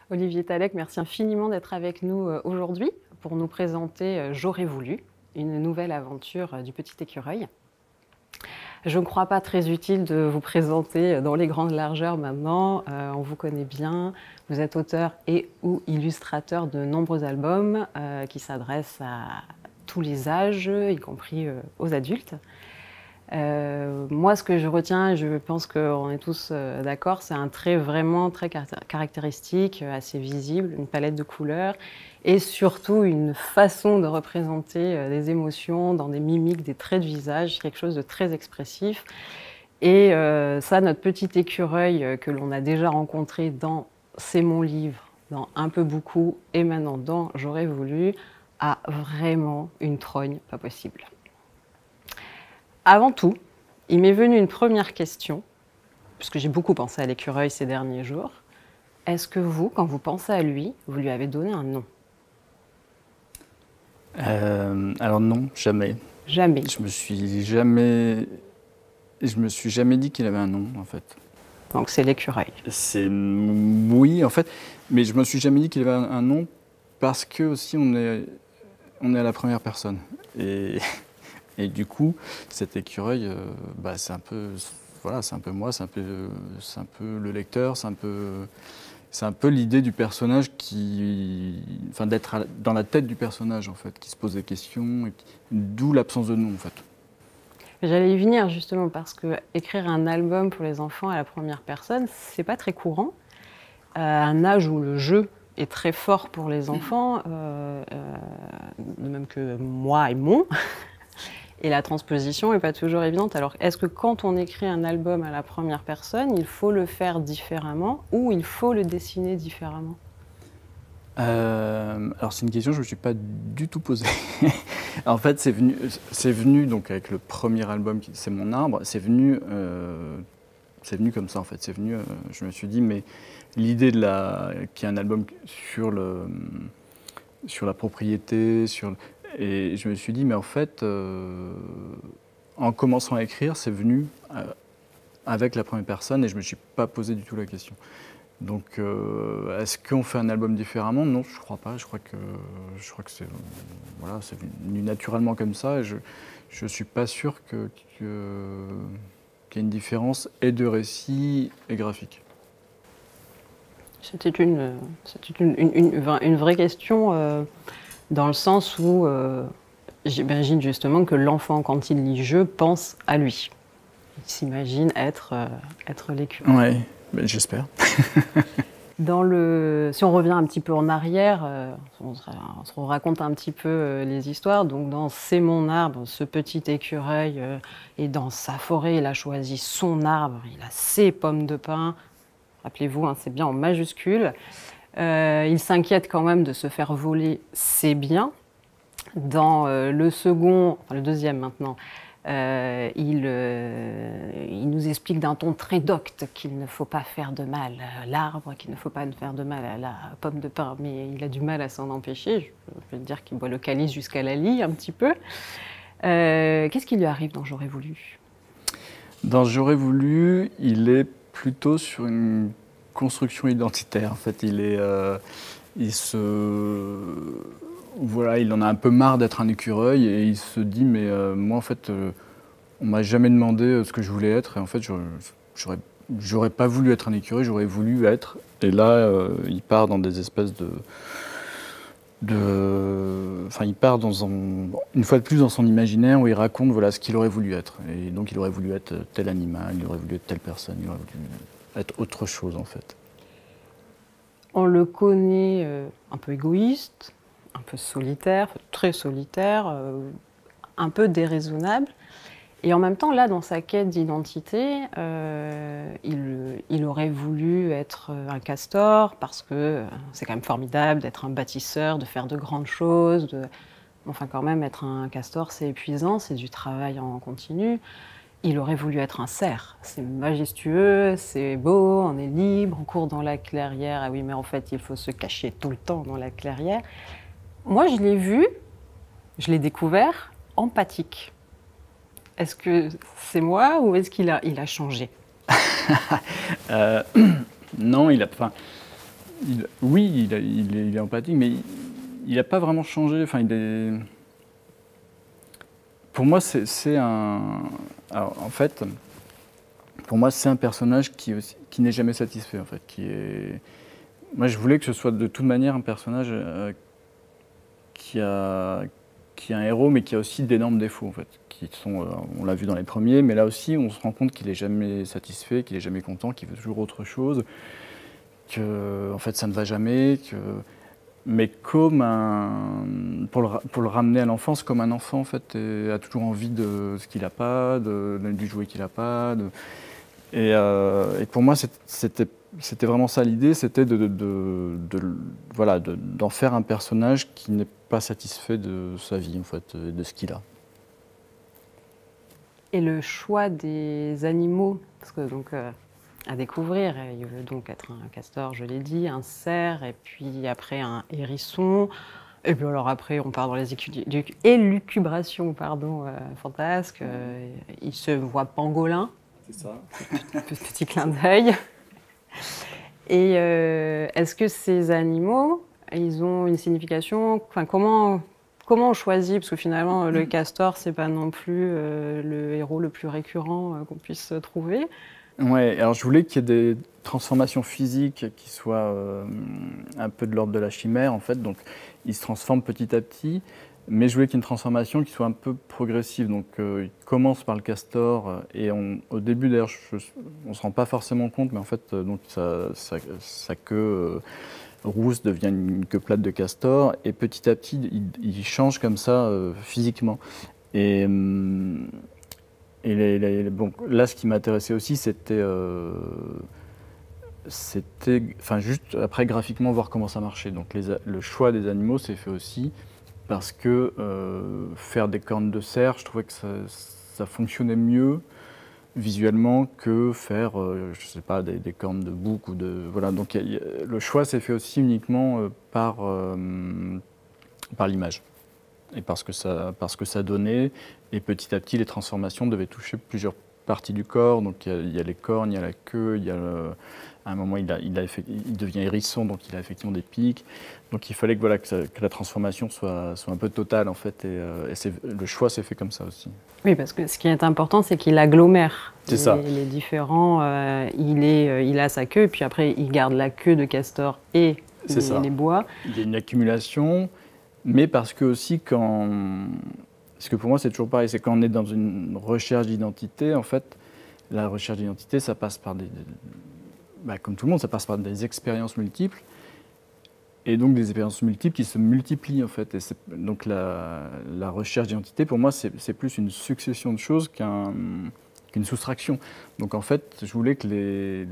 Olivier Tallec, merci infiniment d'être avec nous aujourd'hui pour nous présenter J'aurais voulu, une nouvelle aventure du Petit Écureuil. Je ne crois pas très utile de vous présenter dans les grandes largeurs maintenant. On vous connaît bien. Vous êtes auteur et ou illustrateur de nombreux albums qui s'adressent à tous les âges, y compris aux adultes. Moi, ce que je retiens, et je pense qu'on est tous d'accord, c'est un trait vraiment très caractéristique, assez visible, une palette de couleurs et surtout une façon de représenter des émotions dans des mimiques, des traits de visage, quelque chose de très expressif. Et ça, notre petit écureuil que l'on a déjà rencontré dans C'est mon livre, dans Un peu beaucoup et maintenant dans J'aurais voulu, a vraiment une trogne pas possible. Avant tout, il m'est venu une première question, puisque j'ai beaucoup pensé à l'écureuil ces derniers jours. Est-ce que vous, quand vous pensez à lui, vous lui avez donné un nom? Alors non, jamais. Jamais. Je me suis jamais dit qu'il avait un nom, en fait. Donc c'est l'écureuil. Oui, en fait, mais je me suis jamais dit qu'il avait un nom parce que aussi on est à la première personne. Et du coup, cet écureuil, c'est un peu, voilà, c'est un peu moi, c'est un peu le lecteur, c'est un peu l'idée du personnage d'être dans la tête du personnage en fait, qui se pose des questions, d'où l'absence de nom en fait. J'allais y venir justement parce que écrire un album pour les enfants à la première personne, c'est pas très courant. À un âge où le jeu est très fort pour les enfants, de même que moi et mon. Et la transposition n'est pas toujours évidente. Alors, est-ce que quand on écrit un album à la première personne, il faut le faire différemment ou il faut le dessiner différemment? Alors c'est une question que je ne me suis pas du tout posée. En fait, c'est venu donc avec le premier album, C'est mon arbre, c'est venu comme ça en fait. C'est venu, je me suis dit, mais l'idée qu'il y ait un album sur la propriété, et je me suis dit, mais en fait, en commençant à écrire, c'est venu avec la première personne et je ne me suis pas posé du tout la question. Donc, est-ce qu'on fait un album différemment? Non, je ne crois pas. Je crois que c'est venu naturellement comme ça. Et je ne suis pas sûr qu'il y ait une différence et de récit et graphique. C'était une vraie question dans le sens où j'imagine justement que l'enfant, quand il lit je, pense à lui. Il s'imagine être l'écureuil. Oui, ben, j'espère. Si on revient un petit peu en arrière, on se raconte un petit peu les histoires. Donc dans C'est mon arbre, ce petit écureuil est dans sa forêt, il a choisi son arbre, il a ses pommes de pin. Rappelez-vous, hein, c'est bien en majuscule. Il s'inquiète quand même de se faire voler ses biens. Dans le deuxième maintenant, il nous explique d'un ton très docte qu'il ne faut pas faire de mal à l'arbre, qu'il ne faut pas faire de mal à la pomme de pin, mais il a du mal à s'en empêcher. Je veux dire qu'il boit le calice jusqu'à la lie un petit peu. Qu'est-ce qui lui arrive dans J'aurais voulu? Dans J'aurais voulu, il est plutôt sur une construction identitaire. En fait, voilà, il en a un peu marre d'être un écureuil et il se dit mais moi en fait on m'a jamais demandé ce que je voulais être et en fait j'aurais pas voulu être un écureuil, j'aurais voulu être, et là il part dans des espèces il part une fois de plus dans son imaginaire où il raconte voilà ce qu'il aurait voulu être, et donc il aurait voulu être tel animal, il aurait voulu être telle personne, il aurait voulu être autre chose en fait. On le connaît un peu égoïste, un peu solitaire, très solitaire, un peu déraisonnable. Et en même temps, là, dans sa quête d'identité, il aurait voulu être un castor parce que c'est quand même formidable d'être un bâtisseur, de faire de grandes choses. Enfin, quand même, être un castor, c'est épuisant, c'est du travail en continu. Il aurait voulu être un cerf. C'est majestueux, c'est beau, on est libre, on court dans la clairière. Ah oui, mais en fait, il faut se cacher tout le temps dans la clairière. Moi, je l'ai vu, je l'ai découvert empathique. Est-ce que c'est moi ou est-ce qu'il a changé? Non, Oui, il est empathique, mais il n'a pas vraiment changé. Enfin, pour moi, c'est un... Alors, en fait, pour moi, c'est un personnage qui n'est jamais satisfait, en fait. Moi, je voulais que ce soit de toute manière un personnage qui a un héros, mais qui a aussi d'énormes défauts, en fait. On l'a vu dans les premiers, mais là aussi, on se rend compte qu'il n'est jamais satisfait, qu'il n'est jamais content, qu'il veut toujours autre chose, que, en fait, ça ne va jamais, mais pour le ramener à l'enfance, comme un enfant, en fait, a toujours envie de ce qu'il n'a pas, du jouet qu'il n'a pas. Et pour moi, c'était vraiment ça l'idée, c'était voilà, d'en faire un personnage qui n'est pas satisfait de sa vie, en fait, de ce qu'il a. Et le choix des animaux, parce que donc à découvrir, il veut donc être un castor, je l'ai dit, un cerf, et puis après un hérisson, et puis alors après on part dans les élucubrations, fantasques. Il se voit pangolin. C'est ça. Petit clin d'œil. Et est-ce que ces animaux, ils ont une signification? Enfin, comment on choisit? Parce que finalement, le castor, c'est pas non plus le héros le plus récurrent qu'on puisse trouver. Ouais, alors je voulais qu'il y ait des transformations physiques qui soient un peu de l'ordre de la chimère, en fait. Donc, il se transforme petit à petit. Mais je voulais qu'il y ait une transformation qui soit un peu progressive. Donc, il commence par le castor et au début, d'ailleurs, on ne se rend pas forcément compte, mais en fait, donc sa queue rousse devient une queue plate de castor et petit à petit, il change comme ça physiquement. Et bon, là, ce qui m'intéressait aussi, c'était enfin, juste après graphiquement voir comment ça marchait. Donc, le choix des animaux s'est fait aussi. Parce que faire des cornes de cerf, je trouvais que ça fonctionnait mieux visuellement que faire, je sais pas, des cornes de bouc ou de... Voilà, donc le choix s'est fait aussi uniquement par l'image et parce que ça donnait. Et petit à petit, les transformations devaient toucher plusieurs parties du corps. Donc il y a les cornes, il y a la queue, à un moment, il devient hérisson, donc il a effectivement des pics. Donc il fallait que la transformation soit un peu totale, en fait, et le choix s'est fait comme ça aussi. Oui, parce que ce qui est important, c'est qu'il agglomère les différents. Il a sa queue, puis après, il garde la queue de castor et les bois. Il y a une accumulation, mais parce que aussi, parce que pour moi, c'est toujours pareil, c'est quand on est dans une recherche d'identité, en fait, la recherche d'identité, ça passe par comme tout le monde, ça passe par des expériences multiples, et donc des expériences multiples qui se multiplient, en fait. Et donc la recherche d'identité, pour moi, c'est plus une succession de choses qu'une soustraction. Donc en fait, je voulais que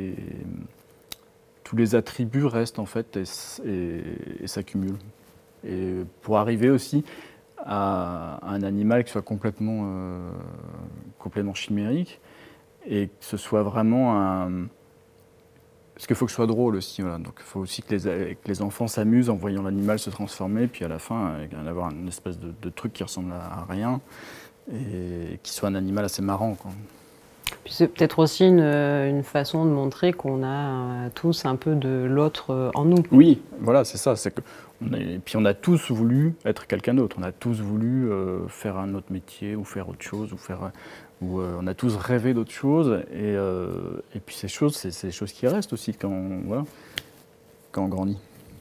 tous les attributs restent, en fait, et s'accumulent. Et pour arriver aussi à un animal qui soit complètement chimérique, et que ce soit vraiment parce qu'il faut que ce soit drôle aussi. Voilà. Donc il faut aussi que les enfants s'amusent en voyant l'animal se transformer, puis à la fin, avoir une espèce de truc qui ressemble à rien, et qui soit un animal assez marrant, quoi. Puis c'est peut-être aussi une façon de montrer qu'on a tous un peu de l'autre en nous. Oui, voilà, c'est ça. Puis on a tous voulu être quelqu'un d'autre. On a tous voulu faire un autre métier, ou faire autre chose, on a tous rêvé d'autre chose. Et puis ces choses, c'est des choses qui restent aussi quand on grandit.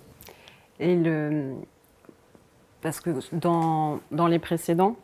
Parce que dans les précédents,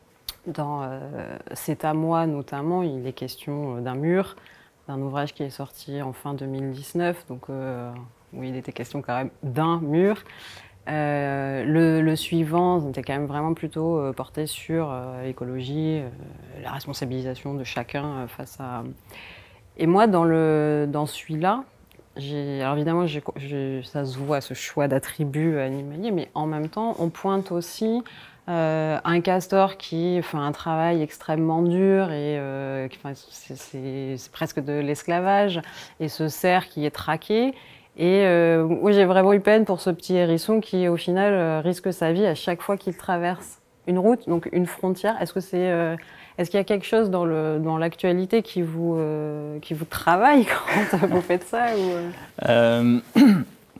C'est à moi notamment, il est question d'un mur, d'un ouvrage qui est sorti en fin 2019, donc où il était question quand même d'un mur. Le suivant était quand même vraiment plutôt porté sur l'écologie, la responsabilisation de chacun face à... Et moi, dans celui-là, alors évidemment, ça se voit, ce choix d'attributs animaliers, mais en même temps, on pointe aussi un castor qui fait un travail extrêmement dur et c'est presque de l'esclavage, et ce cerf qui est traqué. Et moi, j'ai vraiment eu peine pour ce petit hérisson qui, au final, risque sa vie à chaque fois qu'il traverse une route, donc une frontière. Est-ce qu'il y a quelque chose dans l'actualité qui vous travaille quand vous faites ça ou...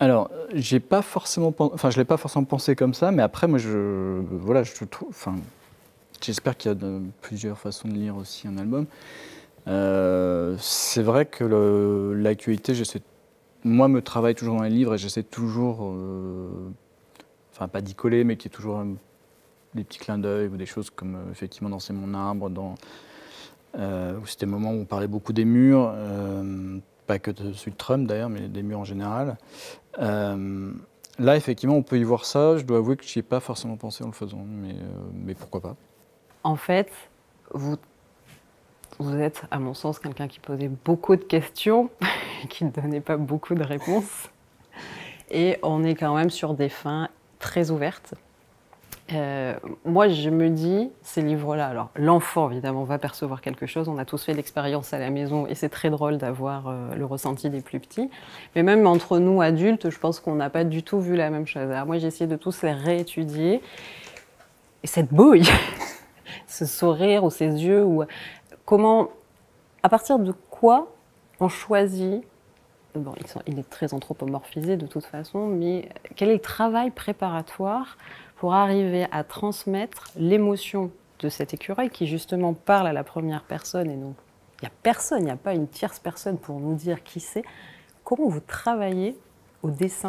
Alors, j'ai pas forcément, enfin, je l'ai pas forcément pensé comme ça, mais après, moi, voilà, je trouve, enfin, j'espère qu'il y a plusieurs façons de lire aussi un album. C'est vrai que l'actualité, moi, me travaille toujours dans les livres et j'essaie toujours, enfin, pas d'y coller, mais qu'il y ait toujours des petits clins d'œil ou des choses comme effectivement dans C'est mon arbre, où c'était le moment où on parlait beaucoup des murs, pas que de celui de Trump d'ailleurs, mais des murs en général. Là, effectivement, on peut y voir ça. Je dois avouer que je n'y ai pas forcément pensé en le faisant, mais pourquoi pas. En fait, vous êtes, à mon sens, quelqu'un qui posait beaucoup de questions, qui ne donnait pas beaucoup de réponses. Et on est quand même sur des fins très ouvertes. Moi, je me dis, ces livres-là, alors l'enfant, évidemment, va percevoir quelque chose. On a tous fait l'expérience à la maison et c'est très drôle d'avoir le ressenti des plus petits. Mais même entre nous, adultes, je pense qu'on n'a pas du tout vu la même chose. Alors moi, j'ai essayé de tous les réétudier. Et cette bouille, ce sourire ou ces yeux, ou comment, à partir de quoi on choisit, bon, il est très anthropomorphisé de toute façon, mais quel est le travail préparatoire pour arriver à transmettre l'émotion de cet écureuil qui justement parle à la première personne et donc il n'y a personne, il n'y a pas une tierce personne pour nous dire qui c'est. Comment vous travaillez au dessin?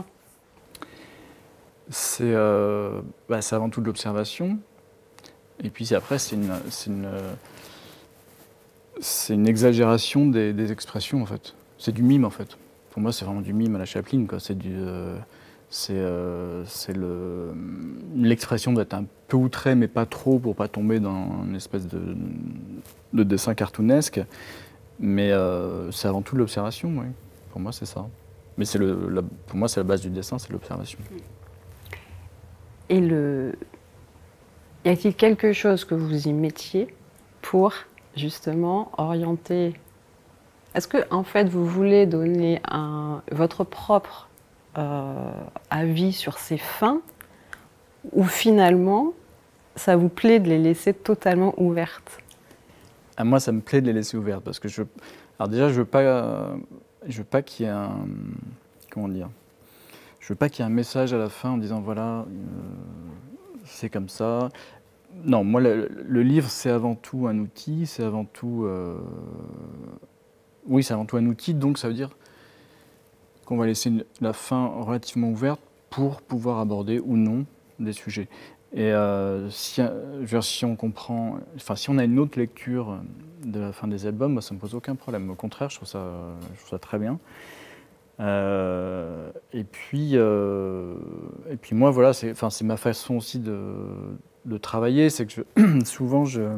C'est avant tout de l'observation. Et puis après, c'est une exagération des expressions, en fait. C'est du mime, en fait. Pour moi, c'est vraiment du mime à la Chaplin, quoi. L'expression doit être un peu outrée, mais pas trop, pour pas tomber dans une espèce de dessin cartoonesque. Mais c'est avant tout de l'observation, oui. Pour moi, c'est ça. Mais pour moi, c'est la base du dessin, c'est l'observation. Et y a-t-il quelque chose que vous y mettiez pour justement orienter? Est-ce que en fait vous voulez donner votre propre avis sur ces fins, ou finalement ça vous plaît de les laisser totalement ouvertes? À moi, ça me plaît de les laisser ouvertes parce que alors déjà, je veux pas qu'il y ait comment dire, je veux pas qu'il y ait un message à la fin en disant voilà, c'est comme ça. Non, moi, le livre, c'est avant tout un outil, c'est avant tout, oui, c'est avant tout un outil, donc ça veut dire qu'on va laisser la fin relativement ouverte pour pouvoir aborder ou non des sujets. Et si on comprend, enfin, si on a une autre lecture de la fin des albums, moi, ça me pose aucun problème. Au contraire, je trouve ça très bien. Et puis moi, voilà, c'est ma façon aussi de travailler, c'est que souvent j'ai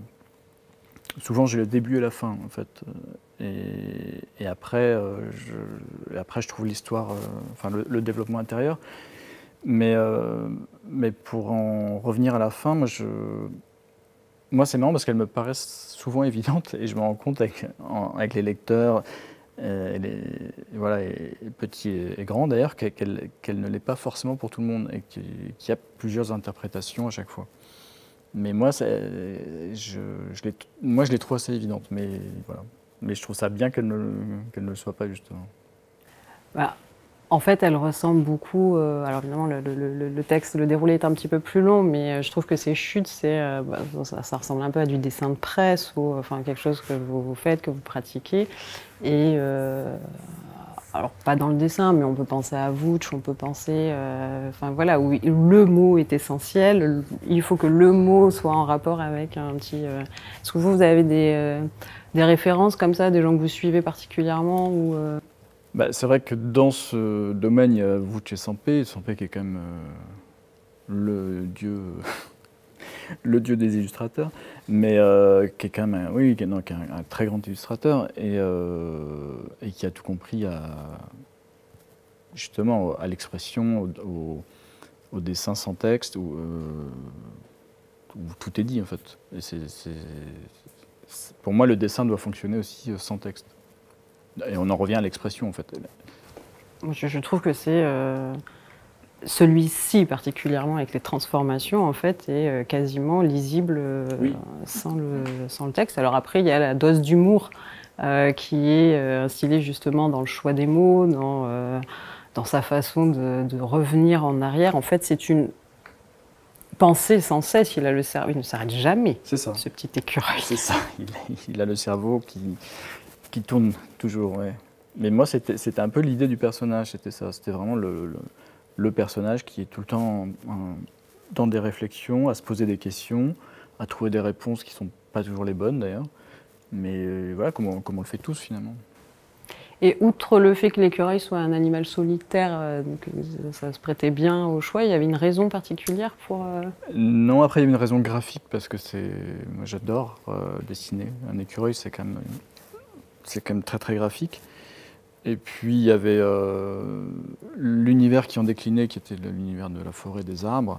le début et la fin, en fait. Et après, je trouve l'histoire, enfin le développement intérieur. Mais pour en revenir à la fin, moi c'est marrant parce qu'elles me paraissent souvent évidentes et je me rends compte avec les lecteurs, voilà, et petits et grands d'ailleurs, qu'elle ne l'est pas forcément pour tout le monde et qu'il y a plusieurs interprétations à chaque fois. Mais moi, je les trouve assez évidentes, mais voilà. Mais je trouve ça bien qu'elle ne le soit pas, justement. Bah, en fait, elle ressemble beaucoup. Alors évidemment, le texte, le déroulé est un petit peu plus long, mais je trouve que ces chutes, ça ressemble un peu à du dessin de presse ou enfin quelque chose que vous faites, que vous pratiquez. Et alors pas dans le dessin, mais on peut penser à Vooch, on peut penser, enfin voilà, où le mot est essentiel. Il faut que le mot soit en rapport avec un petit. Est-ce que vous avez des références comme ça, des gens que vous suivez particulièrement ou C'est vrai que dans ce domaine, il y a Vooch et Sampé qui est quand même le dieu, le dieu des illustrateurs, mais qui est quand même qui est un très grand illustrateur et qui a tout compris justement à l'expression, au dessin sans texte, où tout est dit en fait. Et pour moi, le dessin doit fonctionner aussi sans texte. Et on en revient à l'expression, en fait. Je trouve que c'est celui-ci particulièrement avec les transformations, en fait, est quasiment lisible sans le texte. Alors après, il y a la dose d'humour qui est instillée justement dans le choix des mots, dans sa façon de revenir en arrière. En fait, c'est une pensée sans cesse. Il a le cerveau, il ne s'arrête jamais. C'est ça. Ce petit écureuil. C'est ça. Il a le cerveau qui tourne toujours. Ouais. Mais moi, c'était un peu l'idée du personnage. C'était ça. C'était vraiment le personnage qui est tout le temps dans des réflexions, à se poser des questions, à trouver des réponses qui ne sont pas toujours les bonnes d'ailleurs. Mais voilà, comme on le fait tous finalement. Et outre le fait que l'écureuil soit un animal solitaire, donc ça se prêtait bien au choix, il y avait une raison particulière pour... Non, après il y avait une raison graphique parce que moi j'adore dessiner. Un écureuil c'est quand même très très graphique. Et puis il y avait l'univers qui en déclinait, qui était l'univers de la forêt, des arbres.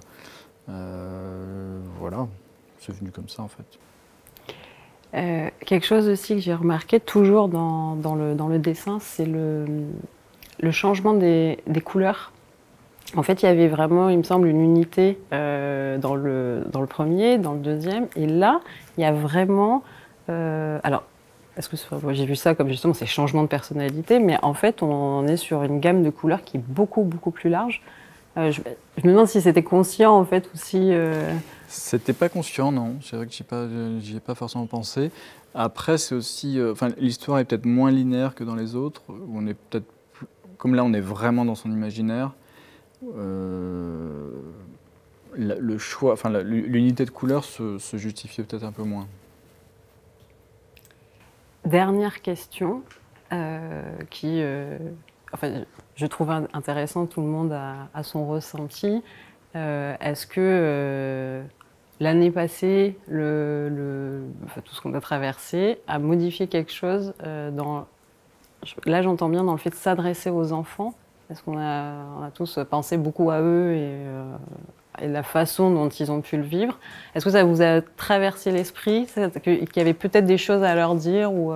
Voilà, c'est venu comme ça en fait. Quelque chose aussi que j'ai remarqué toujours dans le dessin, c'est le changement des couleurs. En fait, il y avait vraiment, il me semble, une unité dans le premier, dans le deuxième. Et là, il y a vraiment... alors, j'ai vu ça comme justement ces changements de personnalité, mais en fait, on est sur une gamme de couleurs qui est beaucoup, beaucoup plus large. Je me demande si c'était conscient, en fait, ou si... C'était pas conscient, non. C'est vrai que j'y ai pas forcément pensé. Après, c'est aussi... l'histoire est peut-être moins linéaire que dans les autres. Où on est peut-être... Comme là, on est vraiment dans son imaginaire. Le choix... l'unité de couleurs se justifiait peut-être un peu moins. Dernière question, je trouve intéressant, tout le monde a son ressenti. Est-ce que l'année passée, tout ce qu'on a traversé, a modifié quelque chose là j'entends bien dans le fait de s'adresser aux enfants? Est-ce qu'on a tous pensé beaucoup à eux et la façon dont ils ont pu le vivre? Est-ce que ça vous a traversé l'esprit, qu'il y avait peut-être des choses à leur dire ou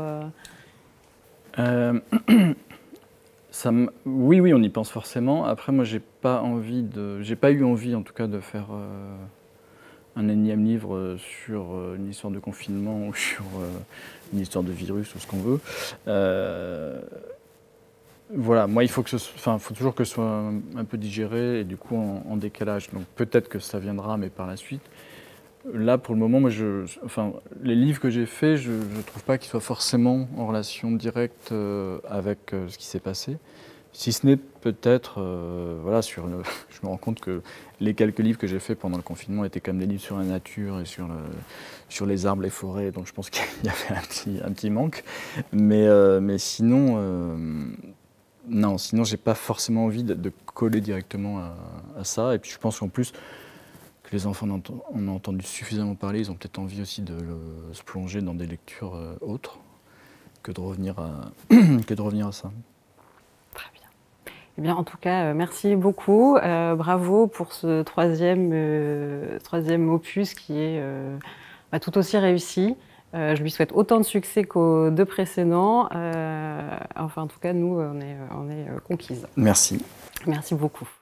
Oui, on y pense forcément. Après, moi, j'ai pas eu envie, en tout cas, de faire un énième livre sur une histoire de confinement ou sur une histoire de virus ou ce qu'on veut. Voilà, moi, il faut toujours que ce soit un peu digéré et du coup en décalage. Donc peut-être que ça viendra, mais par la suite. Là, pour le moment, moi, les livres que j'ai faits, je ne trouve pas qu'ils soient forcément en relation directe avec ce qui s'est passé. Si ce n'est peut-être, je me rends compte que les quelques livres que j'ai faits pendant le confinement étaient quand même des livres sur la nature et sur les arbres, les forêts, donc je pense qu'il y avait un petit manque. Mais sinon, non, sinon j'ai pas forcément envie de coller directement à ça. Et puis je pense qu'en plus, que les enfants en ont entendu suffisamment parler, ils ont peut-être envie aussi de se plonger dans des lectures autres que de revenir à ça. Très bien. Eh bien, en tout cas, merci beaucoup. Bravo pour ce troisième opus qui est tout aussi réussi. Je lui souhaite autant de succès qu'aux deux précédents. En tout cas, nous, on est conquises. Merci. Merci beaucoup.